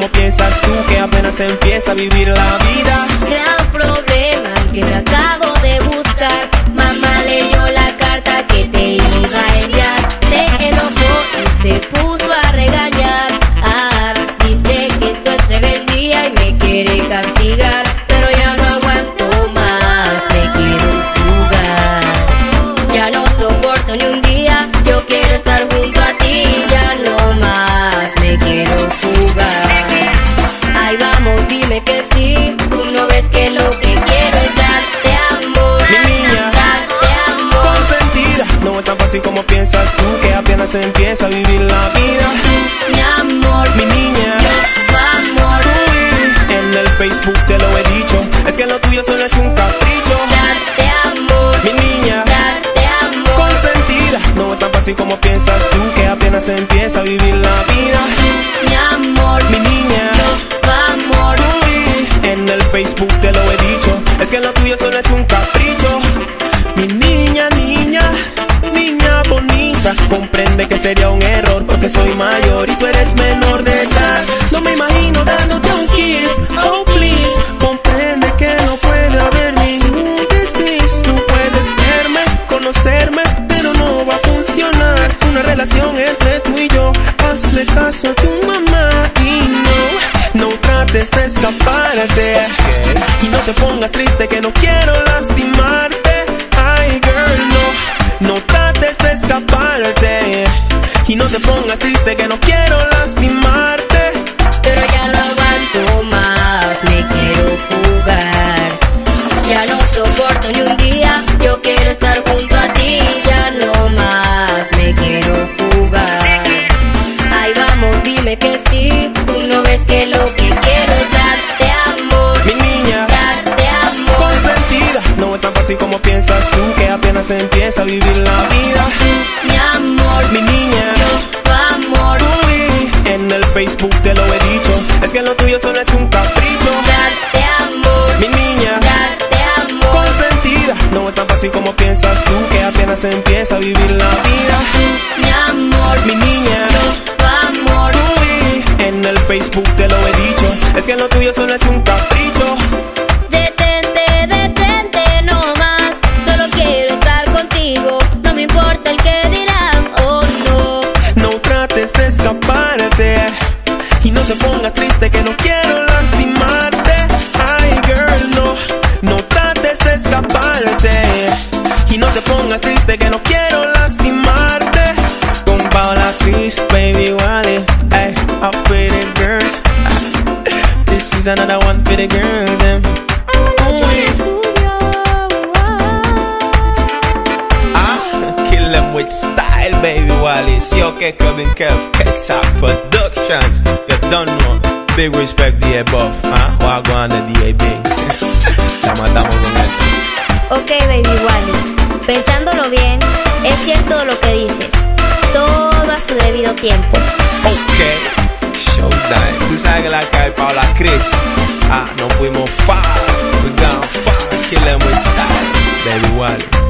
piensas tú que apenas empieza a vivir la vida? Gran problema que me acabo de buscar. Mamá leyó la carta que te iba a enviar. Se enojó y se puso a regañar. Dice que esto es rebeldía y me quiere castigar. Pero ya no aguanto más, me quiero fugar. Ya no soporto ni un día, yo quiero estar junto a ti. Ya no más, me quiero fugar. Ay, vamos, dime que sí. Tú no ves que lo que quiero es darte amor. Mi niña, darte amor. consentida, no es tan fácil como piensas tú que apenas empieza a vivir la vida. Mi amor, Mi niña, tu amor. uy, en el Facebook te lo he dicho, es que lo tuyo solo es un capricho. Darte amor, Mi niña, darte amor. consentida, no es tan fácil como piensas tú que apenas empieza a vivir la vida. Mi amor, Mi niña, tu amor. uy, en el Facebook te lo he dicho, es que lo tuyo solo es un capricho. Mi niña, niña, niña bonita, comprende que sería un error porque soy mayor y tú eres menor de edad. No me imagino dándote un kiss, oh please, comprende que no puede haber ningún desliz. Tú puedes verme, conocerme, pero no va a funcionar una relación entre tú y yo. Hazle caso a tu mamá y no trates de escaparte. Y no te pongas triste que no quiero lastimarte. Ay girl, no trates de escaparte. Y no te pongas triste que no quiero lastimarte. Pero ya no aguanto más, me quiero fugar. Ya no soporto ni un día, yo quiero estar junto a ti. Ya no más, me quiero fugar. Ay, vamos, dime que sí. Tú no ves que lo que quiero es darte amor. Mi niña, Darte amor. consentida, no es tan fácil como piensas tú que apenas empieza a vivir la vida. Mi amor, Mi niña, tu amor. uy, en el Facebook te lo he dicho, es que lo tuyo solo es un capricho. Darte amor. Mi niña, Darte amor. consentida, no es tan fácil como piensas tú que apenas empieza a vivir la vida. Mi amor, Mi niña, tu amor. uy, en el Facebook te lo he dicho, es que lo tuyo solo es un capricho. Detente, detente no más. Solo quiero estar contigo. No me importa el que dirán, oh no. No trates de escaparte y no te pongas triste que no quiero lastimarte. Ay girl, no trates de escaparte y no te pongas triste que no quiero lastimarte. Con Paula Cris, Baby Wally, ay, I feel it girls. This is another one for the girls. Kill them with style, Baby Wally. See, okay, Kevin Kev, Pets Up Productions. You don't know. Big respect the above, Wagwan the DAB. Estamos con esto. Ok, Baby Wally, pensándolo bien, es cierto lo que dices. Todo a su debido tiempo. Ok, showtime. Tú sabes que la cae Paula Cris. Nos fuimos far. We gone far. Kill them with style, Baby Wally.